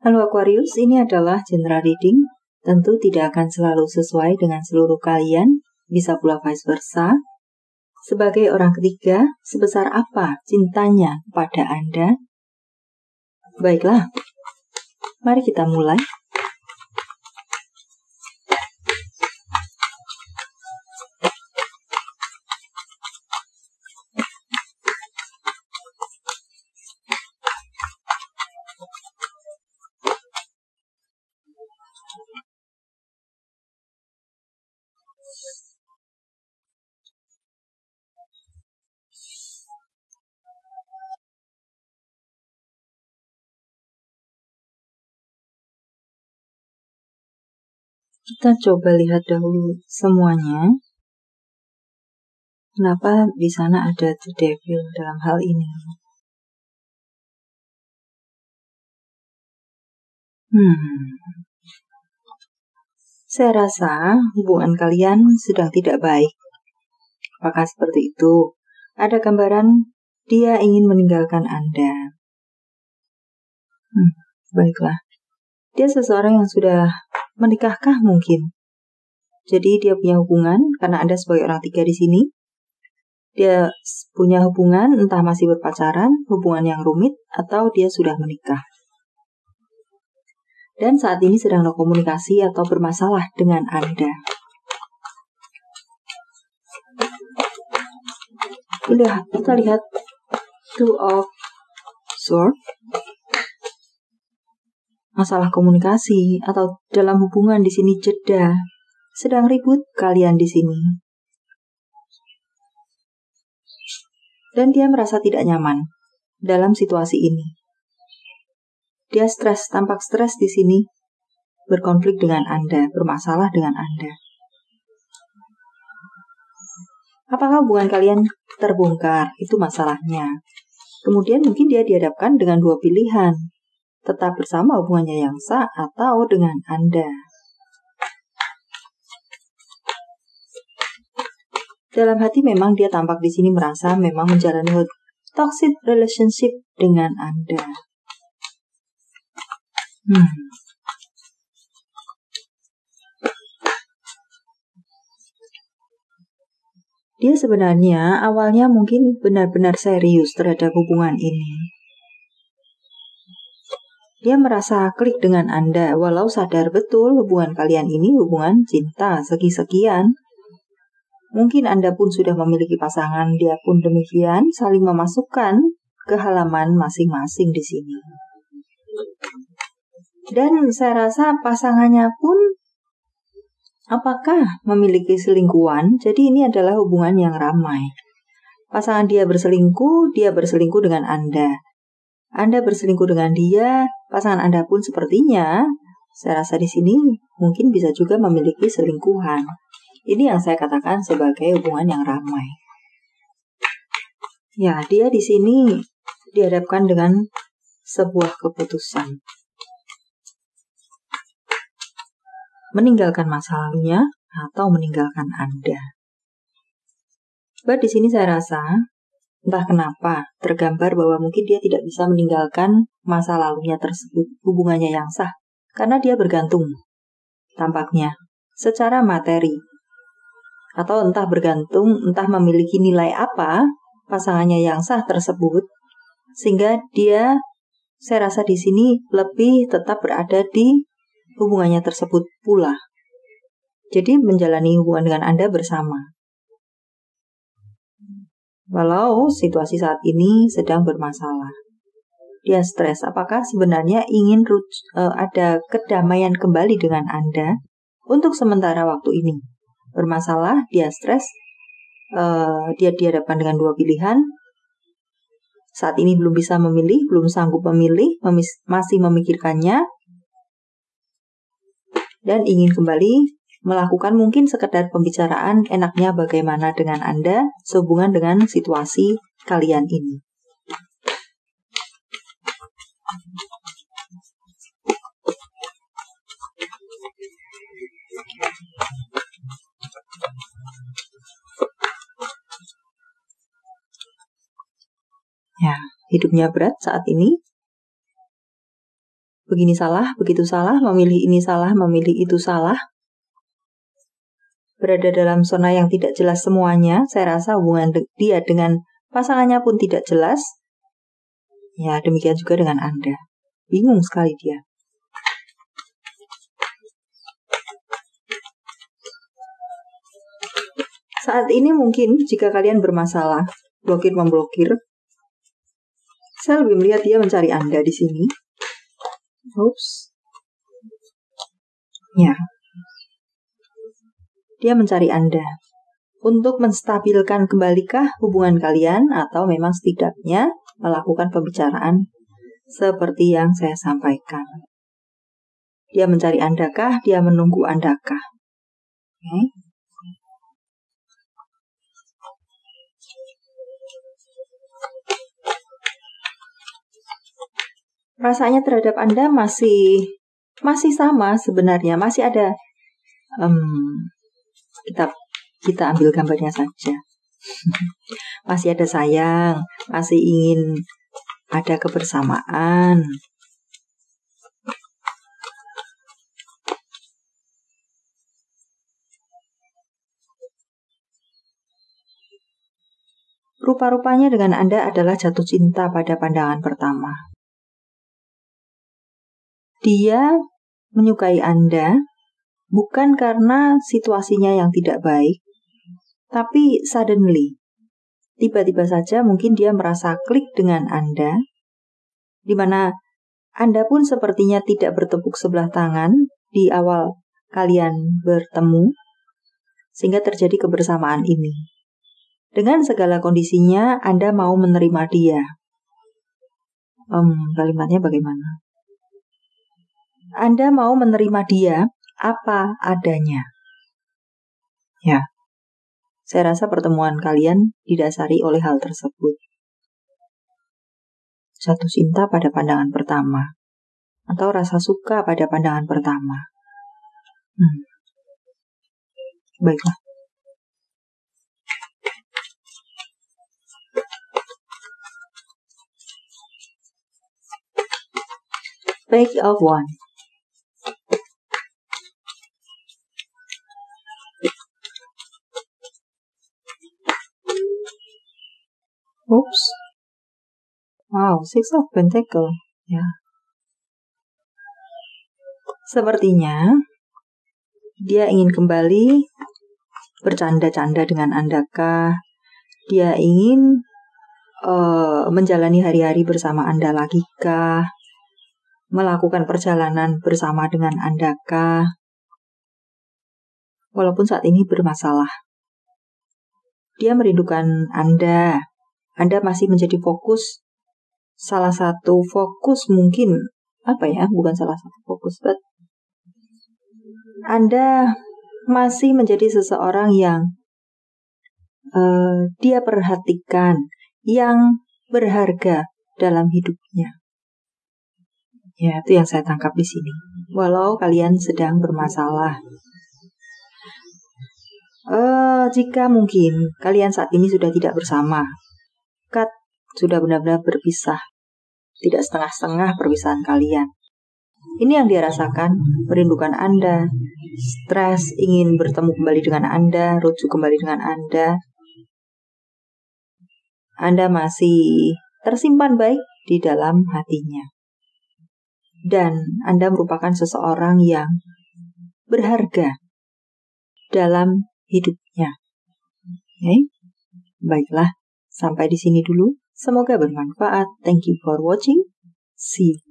Halo Aquarius, ini adalah general reading. Tentu tidak akan selalu sesuai dengan seluruh kalian, bisa pula vice versa. Sebagai orang ketiga, sebesar apa cintanya pada Anda? Baiklah, mari kita mulai. Kita coba lihat dahulu semuanya. Kenapa di sana ada The Devil dalam hal ini? Saya rasa hubungan kalian sedang tidak baik. Apakah seperti itu? Ada gambaran dia ingin meninggalkan Anda. Baiklah. Dia seseorang yang sudah menikahkah mungkin? Jadi dia punya hubungan, karena Anda sebagai orang tiga di sini. Dia punya hubungan, entah masih berpacaran, hubungan yang rumit, atau dia sudah menikah. Dan saat ini sedang berkomunikasi atau bermasalah dengan Anda. Kita lihat Two of Swords. Masalah komunikasi atau dalam hubungan di sini jeda. Sedang ribut kalian di sini. Dan dia merasa tidak nyaman dalam situasi ini. Dia stres, tampak stres di sini, berkonflik dengan Anda, bermasalah dengan Anda. Apakah hubungan kalian terbongkar? Itu masalahnya. Kemudian mungkin dia dihadapkan dengan dua pilihan. Tetap bersama hubungannya yang sah atau dengan Anda. Dalam hati memang dia tampak di sini merasa memang menjalani toxic relationship dengan Anda. Dia sebenarnya awalnya mungkin benar-benar serius terhadap hubungan ini. Dia merasa klik dengan Anda, walau sadar betul hubungan kalian ini hubungan cinta segi-sekian. Mungkin Anda pun sudah memiliki pasangan, dia pun demikian, saling memasukkan ke halaman masing-masing di sini. Dan saya rasa pasangannya pun apakah memiliki selingkuhan? Jadi ini adalah hubungan yang ramai. Pasangan dia berselingkuh dengan Anda. Anda berselingkuh dengan dia, pasangan Anda pun sepertinya, saya rasa di sini mungkin bisa juga memiliki selingkuhan. Ini yang saya katakan sebagai hubungan yang ramai. Ya, dia di sini dihadapkan dengan sebuah keputusan. Meninggalkan masa lalunya atau meninggalkan Anda. Di sini saya rasa entah kenapa tergambar bahwa mungkin dia tidak bisa meninggalkan masa lalunya tersebut, hubungannya yang sah, karena dia bergantung tampaknya secara materi, atau entah bergantung, entah memiliki nilai apa pasangannya yang sah tersebut, sehingga dia, saya rasa di sini lebih tetap berada di hubungannya tersebut pula. Jadi menjalani hubungan dengan Anda bersama. Walau situasi saat ini sedang bermasalah. Dia stres. Apakah sebenarnya ingin ada kedamaian kembali dengan Anda untuk sementara waktu ini? Bermasalah, dia stres. Dia dihadapkan dengan dua pilihan. Saat ini belum bisa memilih, belum sanggup memilih, masih memikirkannya. Dan ingin kembali melakukan mungkin sekedar pembicaraan enaknya bagaimana dengan Anda sehubungan dengan situasi kalian ini. Ya, hidupnya berat saat ini. begini salah, begitu salah, memilih ini salah, memilih itu salah. Berada dalam zona yang tidak jelas semuanya. Saya rasa hubungan dia dengan pasangannya pun tidak jelas. Ya, demikian juga dengan Anda. Bingung sekali dia. Saat ini mungkin jika kalian bermasalah, blokir-memblokir, saya lebih melihat dia mencari Anda di sini. Oops. Ya. Dia mencari Anda untuk menstabilkan kembalikah hubungan kalian, atau memang setidaknya melakukan pembicaraan seperti yang saya sampaikan. Dia mencari Andakah? Dia menunggu Andakah? Okay. Rasanya terhadap Anda masih sama sebenarnya, masih ada kita ambil gambarnya saja. Masih ada sayang, masih ingin ada kebersamaan. Rupa-rupanya dengan Anda adalah jatuh cinta pada pandangan pertama. Dia menyukai Anda bukan karena situasinya yang tidak baik, tapi suddenly, tiba-tiba saja mungkin dia merasa klik dengan Anda, di mana Anda pun sepertinya tidak bertepuk sebelah tangan di awal kalian bertemu, sehingga terjadi kebersamaan ini. Dengan segala kondisinya, Anda mau menerima dia. Kalimatnya bagaimana? Anda mau menerima dia apa adanya. Ya, saya rasa pertemuan kalian didasari oleh hal tersebut. Jatuh cinta pada pandangan pertama, atau rasa suka pada pandangan pertama. Baiklah. Page of Wands. Oops. Wow, Six of Pentacles. Ya. Sepertinya dia ingin kembali bercanda-canda dengan Andakah. Dia ingin menjalani hari-hari bersama Anda lagi kah? Melakukan perjalanan bersama dengan Andakah? Walaupun saat ini bermasalah. Dia merindukan Anda. Anda masih menjadi fokus. Salah satu fokus mungkin, bukan salah satu fokus, but Anda masih menjadi seseorang yang dia perhatikan, yang berharga dalam hidupnya. Ya, itu yang saya tangkap di sini. Walau kalian sedang bermasalah. Jika mungkin kalian saat ini sudah tidak bersama, sudah benar-benar berpisah, tidak setengah-setengah perpisahan kalian. Ini yang dia rasakan, merindukan Anda, stres, ingin bertemu kembali dengan Anda, rujuk kembali dengan Anda. Anda masih tersimpan baik di dalam hatinya. Dan Anda merupakan seseorang yang berharga dalam hidupnya. Okay? Baiklah, sampai di sini dulu. Semoga bermanfaat. Thank you for watching. See you.